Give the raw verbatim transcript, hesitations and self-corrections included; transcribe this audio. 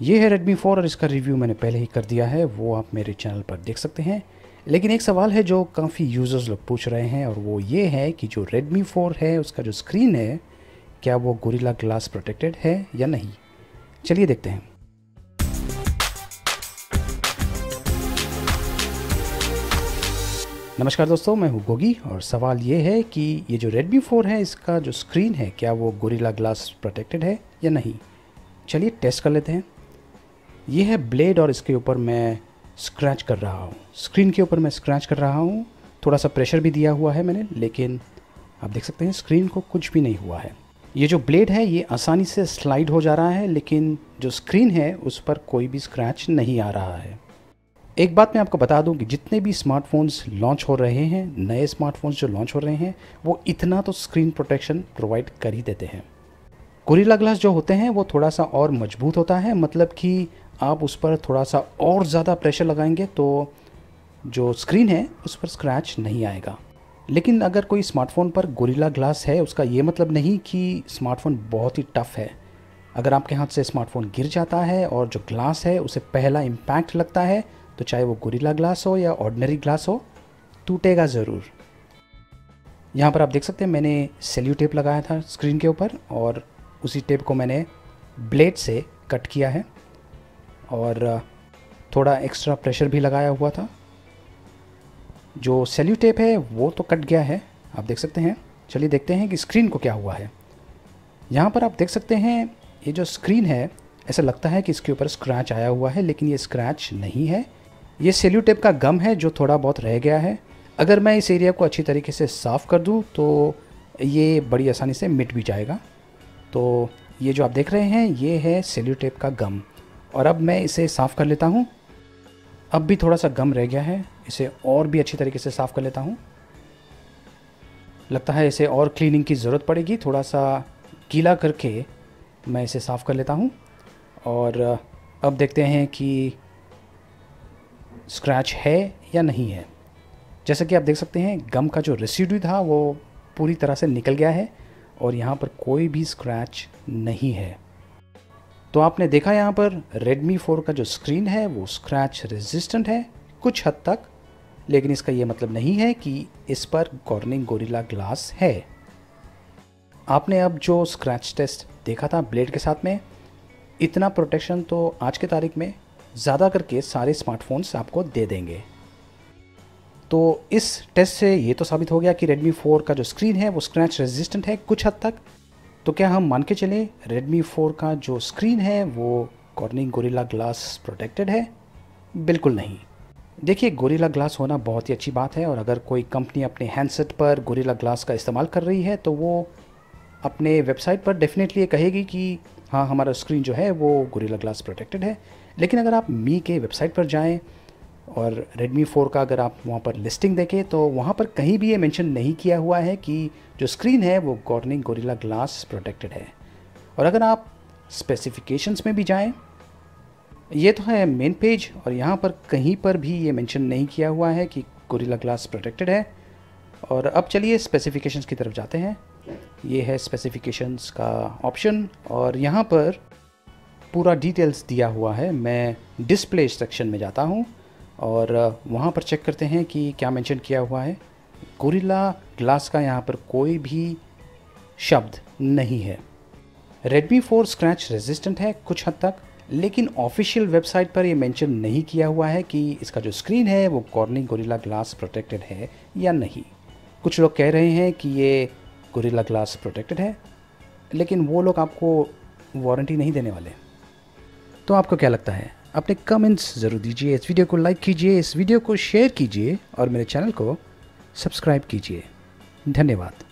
ये है Redmi four और इसका रिव्यू मैंने पहले ही कर दिया है, वो आप मेरे चैनल पर देख सकते हैं। लेकिन एक सवाल है जो काफ़ी यूज़र्स लोग पूछ रहे हैं और वो ये है कि जो Redmi फोर है उसका जो स्क्रीन है क्या वो गोरिल्ला ग्लास प्रोटेक्टेड है या नहीं। चलिए देखते हैं। नमस्कार दोस्तों, मैं हूँ गोगी और सवाल ये है कि ये जो Redmi फोर है इसका जो स्क्रीन है क्या वो गोरिल्ला ग्लास प्रोटेक्टेड है या नहीं। चलिए टेस्ट कर लेते हैं। ये है ब्लेड और इसके ऊपर मैं स्क्रैच कर रहा हूँ, स्क्रीन के ऊपर मैं स्क्रैच कर रहा हूँ। थोड़ा सा प्रेशर भी दिया हुआ है मैंने, लेकिन आप देख सकते हैं स्क्रीन को कुछ भी नहीं हुआ है। ये जो ब्लेड है ये आसानी से स्लाइड हो जा रहा है, लेकिन जो स्क्रीन है उस पर कोई भी स्क्रैच नहीं आ रहा है। एक बात मैं आपको बता दूं कि जितने भी स्मार्टफोन्स लॉन्च हो रहे हैं, नए स्मार्टफोन्स जो लॉन्च हो रहे हैं, वो इतना तो स्क्रीन प्रोटेक्शन प्रोवाइड कर ही देते हैं। गोरिल्ला ग्लास जो होते हैं वो थोड़ा सा और मजबूत होता है, मतलब कि आप उस पर थोड़ा सा और ज़्यादा प्रेशर लगाएंगे तो जो स्क्रीन है उस पर स्क्रैच नहीं आएगा। लेकिन अगर कोई स्मार्टफोन पर गोरिल्ला ग्लास है उसका ये मतलब नहीं कि स्मार्टफोन बहुत ही टफ़ है। अगर आपके हाथ से स्मार्टफोन गिर जाता है और जो ग्लास है उसे पहला इम्पैक्ट लगता है तो चाहे वो गोरिल्ला ग्लास हो या ऑर्डिनरी ग्लास हो, टूटेगा ज़रूर। यहाँ पर आप देख सकते हैं मैंने सेल्यू टेप लगाया था स्क्रीन के ऊपर और उसी टेप को मैंने ब्लेड से कट किया है और थोड़ा एक्स्ट्रा प्रेशर भी लगाया हुआ था। जो सेल्यू टेप है वो तो कट गया है, आप देख सकते हैं। चलिए देखते हैं कि स्क्रीन को क्या हुआ है। यहाँ पर आप देख सकते हैं ये जो स्क्रीन है ऐसा लगता है कि इसके ऊपर स्क्रैच आया हुआ है, लेकिन ये स्क्रैच नहीं है। ये सेल्यू टेप का गम है जो थोड़ा बहुत रह गया है। अगर मैं इस एरिया को अच्छी तरीके से साफ़ कर दूँ तो ये बड़ी आसानी से मिट भी जाएगा। तो ये जो आप देख रहे हैं ये है सेल्यू टेप का गम, और अब मैं इसे साफ़ कर लेता हूँ। अब भी थोड़ा सा गम रह गया है, इसे और भी अच्छी तरीके से साफ़ कर लेता हूँ। लगता है इसे और क्लीनिंग की ज़रूरत पड़ेगी, थोड़ा सा गीला करके मैं इसे साफ़ कर लेता हूँ। और अब देखते हैं कि स्क्रैच है या नहीं है। जैसा कि आप देख सकते हैं गम का जो रेसिड्यू था वो पूरी तरह से निकल गया है और यहाँ पर कोई भी स्क्रैच नहीं है। तो आपने देखा यहाँ पर Redmi फोर का जो स्क्रीन है वो स्क्रैच रेजिस्टेंट है कुछ हद तक, लेकिन इसका ये मतलब नहीं है कि इस पर कॉर्निंग गोरिल्ला ग्लास है। आपने अब जो स्क्रैच टेस्ट देखा था ब्लेड के साथ में, इतना प्रोटेक्शन तो आज के तारीख में ज़्यादा करके सारे स्मार्टफोन्स आपको दे देंगे। तो इस टेस्ट से ये तो साबित हो गया कि Redmi फोर का जो स्क्रीन है वो स्क्रैच रेजिस्टेंट है कुछ हद तक। तो क्या हम मान के चले Redmi फोर का जो स्क्रीन है वो कॉर्निंग गोरिल्ला ग्लास प्रोटेक्टेड है? बिल्कुल नहीं। देखिए, गोरिल्ला ग्लास होना बहुत ही अच्छी बात है और अगर कोई कंपनी अपने हैंडसेट पर गोरिल्ला ग्लास का इस्तेमाल कर रही है तो वो अपने वेबसाइट पर डेफिनेटली ये कहेगी कि हाँ हमारा स्क्रीन जो है वो गोरिल्ला ग्लास प्रोटेक्टेड है। लेकिन अगर आप मी के वेबसाइट पर जाएं और Redmi फोर का अगर आप वहाँ पर लिस्टिंग देखें तो वहाँ पर कहीं भी ये मेंशन नहीं किया हुआ है कि जो स्क्रीन है वो कॉर्निंग गोरिल्ला ग्लास प्रोटेक्टेड है। और अगर आप स्पेसिफिकेशंस में भी जाएं, ये तो है मेन पेज और यहाँ पर कहीं पर भी ये मेंशन नहीं किया हुआ है कि गोरिल्ला ग्लास प्रोटेक्टेड है। और अब चलिए स्पेसिफिकेशंस की तरफ जाते हैं। ये है स्पेसिफिकेशंस का ऑप्शन और यहाँ पर पूरा डिटेल्स दिया हुआ है। मैं डिस्प्ले सेक्शन में जाता हूँ और वहाँ पर चेक करते हैं कि क्या मेंशन किया हुआ है। गोरिल्ला ग्लास का यहाँ पर कोई भी शब्द नहीं है। Redmi फोर स्क्रैच रेजिस्टेंट है कुछ हद तक, लेकिन ऑफिशियल वेबसाइट पर ये मेंशन नहीं किया हुआ है कि इसका जो स्क्रीन है वो कॉर्निंग गोरिल्ला ग्लास प्रोटेक्टेड है या नहीं। कुछ लोग कह रहे हैं कि ये गोरिल्ला ग्लास प्रोटेक्टेड है, लेकिन वो लोग आपको वारंटी नहीं देने वाले। तो आपको क्या लगता है? अपने कमेंट्स ज़रूर दीजिए। इस वीडियो को लाइक कीजिए, इस वीडियो को शेयर कीजिए और मेरे चैनल को सब्सक्राइब कीजिए। धन्यवाद।